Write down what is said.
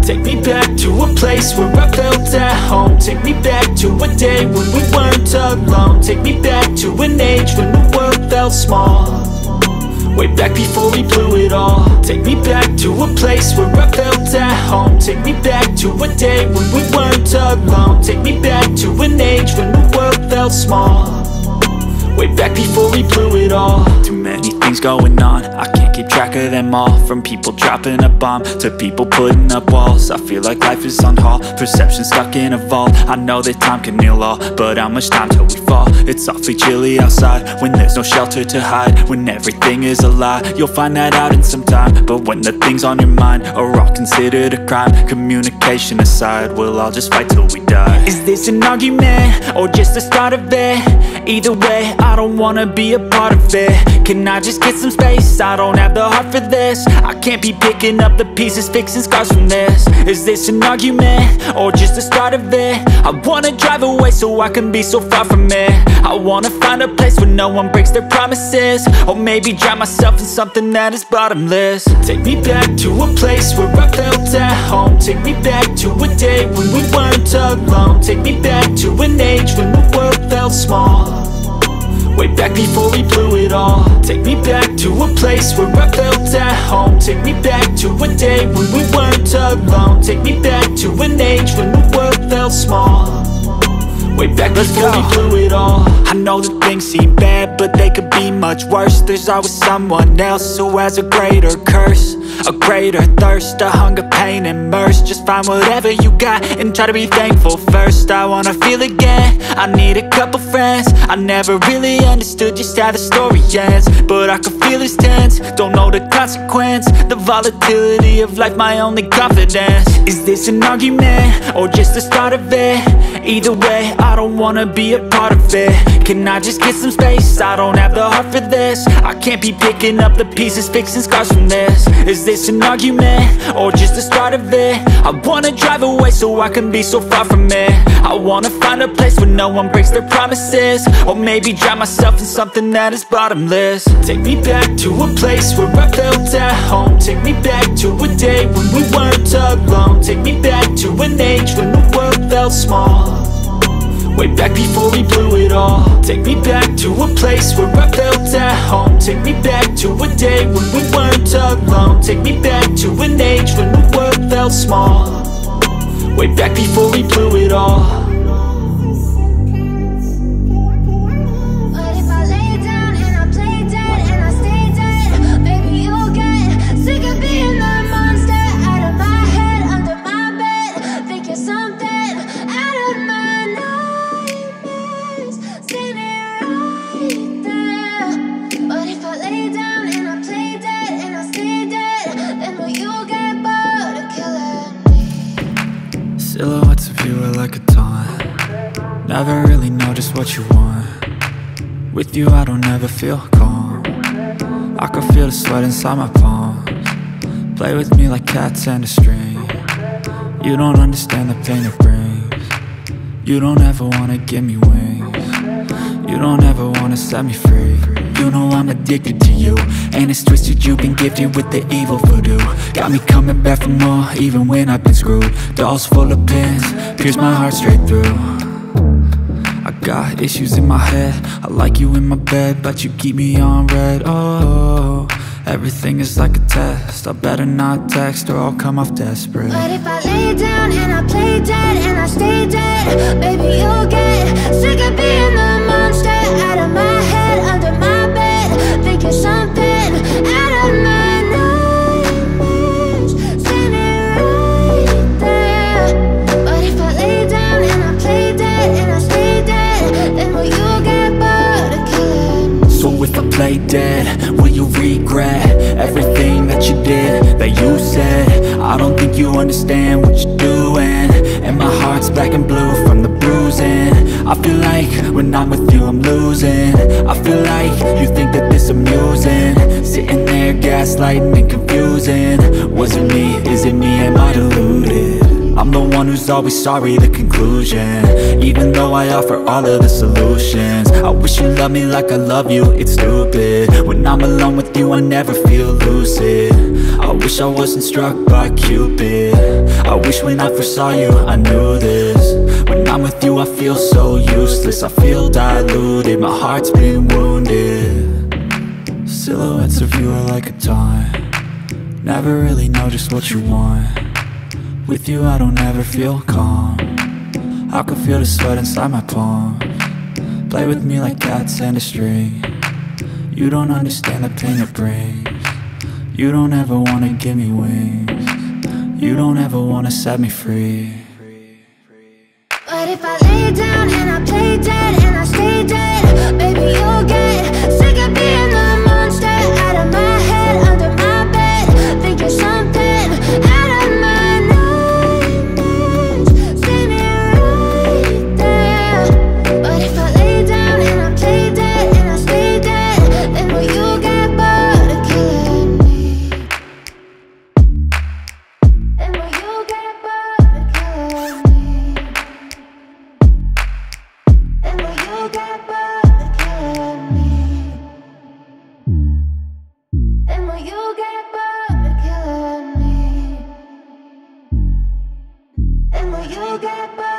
Take me back to a place where I felt at home. Take me back to a day when we weren't alone. Take me back to an age when the world felt small, way back before we blew it all. Take me back to a place where I felt at home. Take me back to a day when we weren't alone. Take me back to an age when the world felt small, way back before we blew it all. Too many things going on, I can't keep track of them all. From people dropping a bomb to people putting up walls. I feel like life is on hold, perception stuck in a vault. I know that time can heal all, but how much time till we fall? It's awfully chilly outside when there's no shelter to hide. When everything is a lie, you'll find that out in some time. But when the things on your mind are all considered a crime, communication aside, we'll all just fight till we die. Is this an argument or just the start of it? Either way, I don't wanna be a part of it. Can I just get some space? I don't have the heart for this. I can't be picking up the pieces, fixing scars from this. Is this an argument or just the start of it? I wanna drive away so I can be so far from it. I wanna find a place where no one breaks their promises, or maybe drown myself in something that is bottomless. Take me back to a place where I felt at home. Take me back to a day when we weren't alone. Take me back to an age when the world felt small, way back before we blew it all. Take me back to a place where I felt at home. Take me back to a day when we weren't alone. Take me back to an age when the world felt small, way back before we blew it all. I know that things seem bad, but they could be much worse. There's always someone else who has a greater curse, a greater thirst, a hunger, pain, and mercy. Just find whatever you got and try to be thankful first. I wanna feel again, I need a couple friends. I never really understood just how the story ends, but I can feel it's tense, don't know the consequence. The volatility of life, my only confidence. Is this an argument or just the start of it? Either way, I don't wanna be a part of it. Can I just get some space? I don't have the heart for this. I can't be picking up the pieces, fixing scars from this. Is this an argument or just the start of it? I wanna drive away so I can be so far from it. I wanna find a place where no one breaks their promises, or maybe drown myself in something that is bottomless. Take me back to a place where I felt at home. Take me back to a day when we weren't alone. Take me back to an age when the world felt small, way back before we blew it all. Take me back to a place where I felt at home. Take me back to a day when we weren't alone. Take me back to an age when the world felt small, way back before we blew it all. Silhouettes of you are like a taunt. Never really know just what you want. With you I don't ever feel calm. I can feel the sweat inside my palms. Play with me like cats and a string. You don't understand the pain it brings. You don't ever wanna give me wings. You don't ever wanna set me free. You know I'm addicted to you, and it's twisted, you've been gifted with the evil voodoo. Got me coming back for more, even when I've been screwed. Dolls full of pins, pierce my heart straight through. I got issues in my head, I like you in my bed, but you keep me on red. Oh, everything is like a test, I better not text or I'll come off desperate. But if I lay down and I play dead and I stay dead, baby you'll get sick of being the monster out of my head, under my bed, thinking something out of my nightmares, standing right there. But if I lay down and I play dead and I stay dead, then will you get bored of killing? So if I play dead, will you regret everything that you did, that you said? I don't think you understand what you're doing, and my heart's black and blue from the bruising. I feel like when I'm with you I'm losing. I feel like you think that this amusing, sitting there gaslighting and confusing. Was it me? Is it me? Am I deluded? I'm the one who's always sorry, the conclusion, even though I offer all of the solutions. I wish you loved me like I love you, it's stupid. When I'm alone with you I never feel lucid. I wish I wasn't struck by Cupid. I I wish when I first saw you I knew this. When I'm with you I feel so useless, I feel diluted, my heart's been wounded. Silhouettes of you are like a taunt, never really know just what you want. With you I don't ever feel calm, I can feel the sweat inside my palms. Play with me like cats and a string, you don't understand the pain it brings. You don't ever wanna give me wings, you don't ever wanna set me free. But if I lay down and I play dead and I stay dead, baby you'll get sick of being the monster out of my head, under my bed, thinking something out of my nightmares. See me right there. But if I lay down and I play dead and I stay dead, then will you get bored of killing me? Then will you get bored of killing me? Then will you get bored of killing me? Then will you get bored of killing me? Then will you get bored?